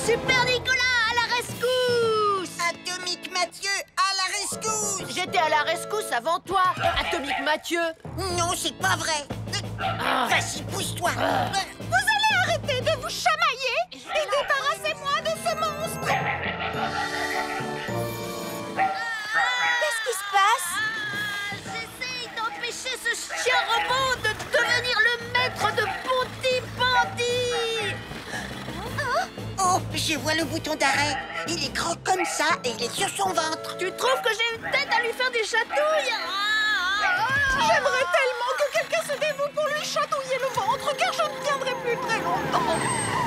Super Nicolas, à la rescousse! Atomique Mathieu, à la rescousse! J'étais à la rescousse avant toi, Atomique Mathieu! Non, c'est pas vrai! Vas-y, pousse-toi! Vous allez arrêter de vous chamailler et débarrassez-moi de ce monstre! Qu'est-ce qui se passe? J'essaye d'empêcher ce chien robot de devenir le maître de Ponty Pandy! Oh, je vois le bouton d'arrêt. Il est grand comme ça et il est sur son ventre. Tu trouves que j'ai une tête à lui faire des chatouilles? J'aimerais tellement que quelqu'un se dévoue pour lui chatouiller le ventre, car je ne tiendrai plus très longtemps.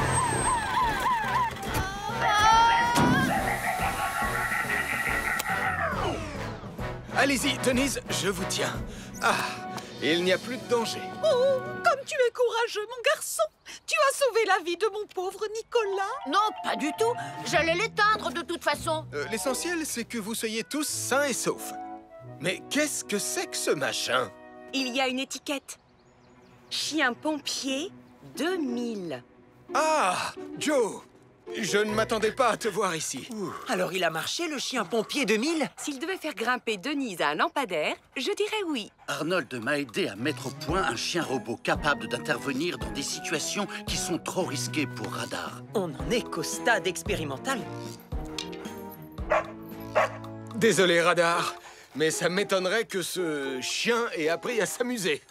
Allez-y, Denise, je vous tiens. Ah, il n'y a plus de danger. Oh, comme tu es courageux, mon garçon! Tu as sauvé la vie de mon pauvre Nicolas. Non, pas du tout. J'allais l'éteindre de toute façon. L'essentiel, c'est que vous soyez tous sains et saufs. Mais qu'est-ce que c'est que ce machin? Il y a une étiquette. Chien pompier 2000. Ah, Joe! Je ne m'attendais pas à te voir ici. Alors il a marché, le chien pompier 2000? S'il devait faire grimper Denise à un lampadaire, je dirais oui. Arnold m'a aidé à mettre au point un chien robot capable d'intervenir dans des situations qui sont trop risquées pour Radar. On n'en est qu'au stade expérimental. Désolé, Radar, mais ça m'étonnerait que ce chien ait appris à s'amuser.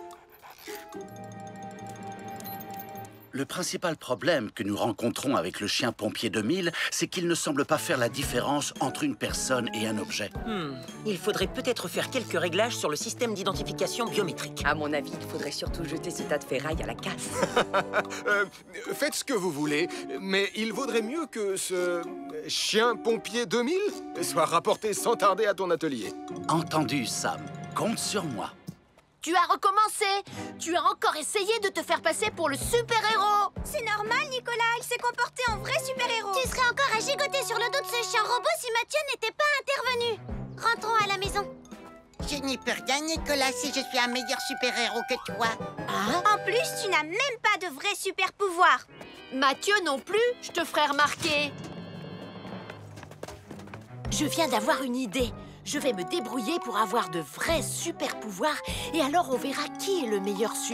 Le principal problème que nous rencontrons avec le chien pompier 2000, c'est qu'il ne semble pas faire la différence entre une personne et un objet. Il faudrait peut-être faire quelques réglages sur le système d'identification biométrique. À mon avis, il faudrait surtout jeter ce tas de ferraille à la casse. Faites ce que vous voulez, mais il vaudrait mieux que ce chien pompier 2000 soit rapporté sans tarder à ton atelier. Entendu, Sam. Compte sur moi. Tu as recommencé. Tu as encore essayé de te faire passer pour le super-héros. C'est normal, Nicolas. Il s'est comporté en vrai super-héros. Tu serais encore à gigoter sur le dos de ce chien robot si Mathieu n'était pas intervenu. Rentrons à la maison. Je n'y peux rien, Nicolas, si je suis un meilleur super-héros que toi. En plus, tu n'as même pas de vrai super-pouvoir. Mathieu non plus, je te ferai remarquer. Je viens d'avoir une idée. Je vais me débrouiller pour avoir de vrais super-pouvoirs et alors on verra qui est le meilleur super